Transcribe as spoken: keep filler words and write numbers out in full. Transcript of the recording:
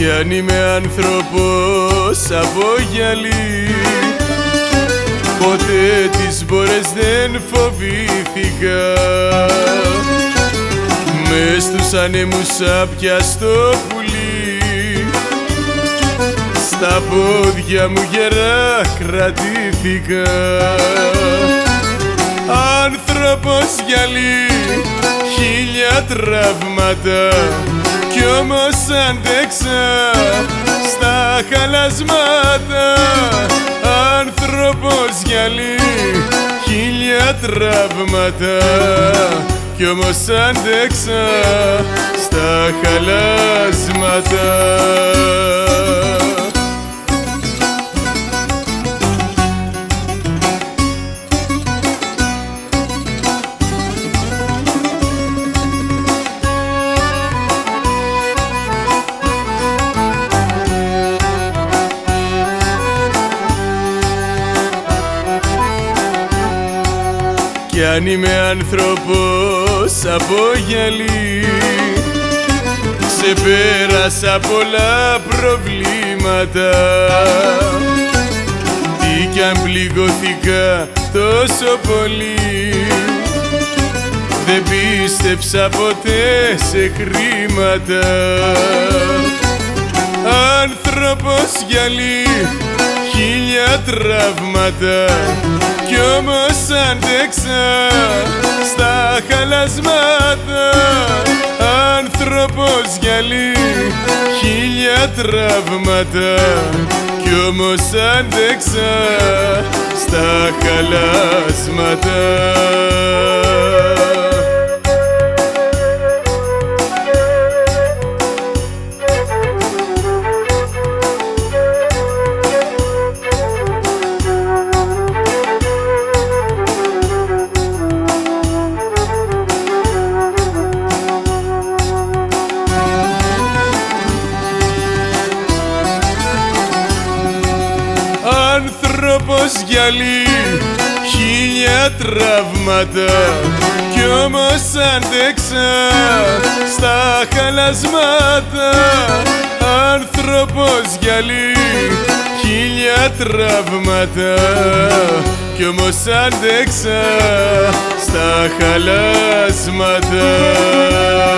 αν είμαι άνθρωπος από γυαλί, ποτέ τις μπόρες δεν φοβήθηκα. Μες στους ανέμους άπιαστο πουλί, στα πόδια μου γερά κρατήθηκα. Άνθρωπος γυαλί, χίλια τραύματα, κι όμως αντέξα στα χαλασμάτα. Άνθρωπος γυαλί, χίλια τραύματα, κι όμως αντέξα στα χαλάσματα. Κι αν είμαι άνθρωπος από γυαλί, ξεπέρασα πολλά προβλήματα. Τι κι αν πληγώθηκα τόσο πολύ, δεν πίστεψα ποτέ σε χρήματα. Άνθρωπος γυαλί, χίλια τραύματα, κι όμως αντέξα στα χαλασμάτα. Άνθρωπος γυαλί, χίλια τραύματα, κι όμως αντέξα στα χαλάσματα. Άνθρωπος γυαλί, χίλια τραύματα, κι όμως αντέξα στα χαλασμάτα. Άνθρωπος γυαλί, χίλια τραύματα, κι όμως αντέξα στα χαλάσματα.